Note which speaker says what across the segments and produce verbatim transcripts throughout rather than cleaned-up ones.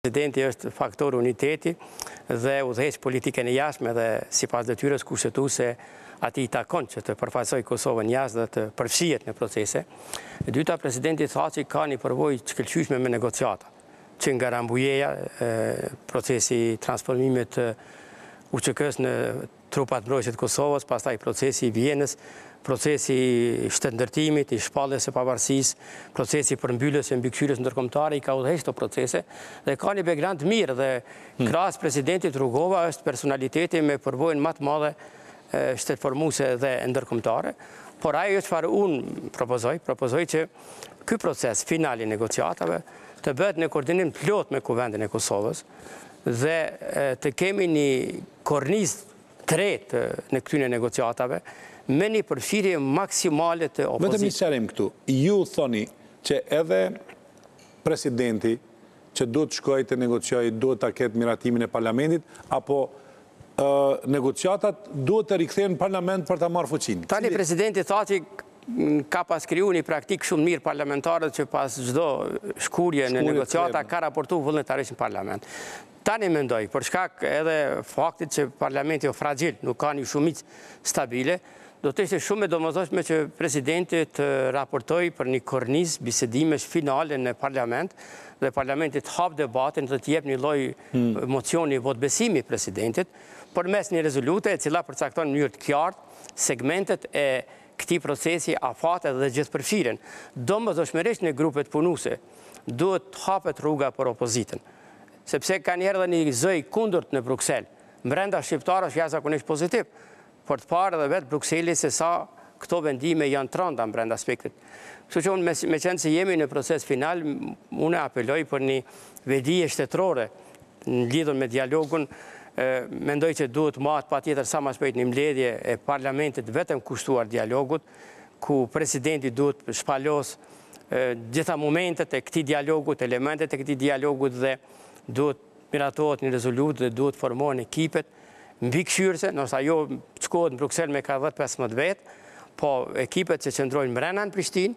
Speaker 1: Presidenti është faktor uniteti dhe udhëheq politikën e jashtme dhe sipas detyrës kushtetuese atij takon që të përfaqësojë Kosovën jashtë dhe të përfshihet në procese. E dyta, presidenti tha që ka një përvojë të shkëlqyeshme me negociata, që nga Rambujeja, procesi i transformimit të U Q K-s në trupat mbrojtëse të Kosovës, pastaj procesi i Vienës, procesi i shtetëndërtimit, i shpalljes së pavarësisë, procesi i përmbylljes së mbikëqyrjes ndërkombëtare, i ka udhëhequr këto procese dhe ka një background të mirë dhe krahas presidentit Rugova është personaliteti me përvojën më të madhe shtetformuese dhe ndërkombëtare, por ajo çfarë unë propozoj, propozoj që ky proces final i negociatave të bëhet në koordinim plot me Kuvendin e Kosovës dhe të kemi një kornizë tretë në këtyre negociatave me një përfshirje maksimale të opozitës.
Speaker 2: Vetëm një sqarim këtu. Ju thoni që edhe presidenti që duhet shkojë të negociojë, duhet ta ketë miratimin e parlamentit, apo negociatat duhet të rikthehen në parlament për ta marrë fuqinë?
Speaker 1: Tani presidenti tha që ka pas kriju një praktik shumë mirë parlamentarët që pas çdo shkurje në negociata ka raportu vullnetarisht në parlament. Tani mendoj, për shkak edhe faktit që parlamenti është fragjil, nuk ka një shumicë stabile, do të ishte shumë e domosdoshme që presidenti të raportojë për një kornizë bisedimesh finale në parlament dhe parlamenti të hap debatin dhe të jep një lloj mocioni votbesimi presidentit përmes një rezolute e cila përcakton në mënyrë të qartë segmentet e këtij procesi, afatet dhe gjithëpërfshirjen. Domosdoshmërisht në grupet punuese duhet të hapet rruga për opozitën, sepse ka njerë dhe një zëj kundërt në Bruksel. Brenda shqiptarë është jashtëzakonisht pozitiv, por të parë edhe vetë Brukseli se sa këto vendime janë të rënda brenda aspektit. Kështu që unë me qenë se jemi në proces final, unë apeloj për një vedije shtetërore në lidhur me dialogun. Mendoj që duhet marrë patjetër sa më shpejt një mbledhje e parlamentit vetëm kushtuar dialogut, ku presidenti duhet shpalos gjitha momentet e këtij dialogut, elementet e këtij dialogut dhe duhet miratohet një rezolut dhe duhet formohen ekipet mbikëqyrëse, ndoshta jo shkohet në Bruksel me ka dhjetë pesëmbëdhjetë vetë, po ekipet që qëndrojnë brenda në Prishtinë,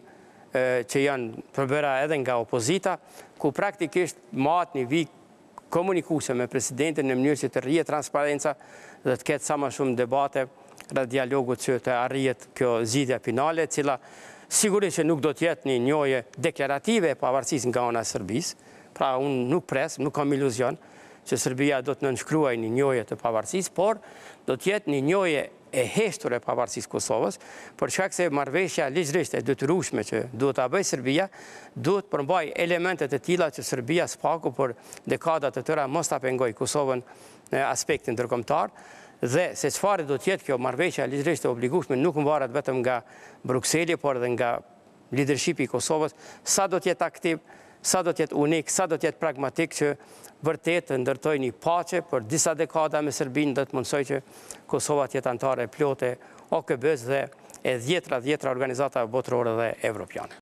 Speaker 1: që janë përbëra edhe nga opozita, ku praktikisht mahet një vijë komunikuese me presidentin në mënyrë që të rrihet transparenca dhe të ketë sa më shumë debate rreth dialogut që të arrihet kjo zgjidhja finale, e cila sigurisht që nuk do të jetë një njohje deklarative e pavarësisë nga ana e Serbisë. Pra unë nuk pres, nuk kam iluzion që Serbia do të nënshkruajë një njohje të pavarësisë, por do të jetë një njohje e heshtur e pavarësisë Kosovës, për shkak se marrëveshja ligjërisht e detyrueshme që duhet ta bëjë Serbia, duhet përmbajë elementet e tilla që Serbia spaku për dekada të tëra mos ta pengojë Kosovën në aspektin ndërkombëtar, dhe se çfarë do të jetë kjo marrëveshja ligjërisht e obligueshme nuk mbaret vetëm nga Brukseli, por edhe nga leadershipi i Kosovës, sa do të jetë aktiv, sa do të jetë unik, sa do të jetë pragmatik që vërtet të ndërtoj një paqe për disa dekada me Serbinë dhe të mundsoj që Kosova të jetë anëtare plote O K B-s dhe e dhjetra dhjetra organizata botërore dhe evropiane.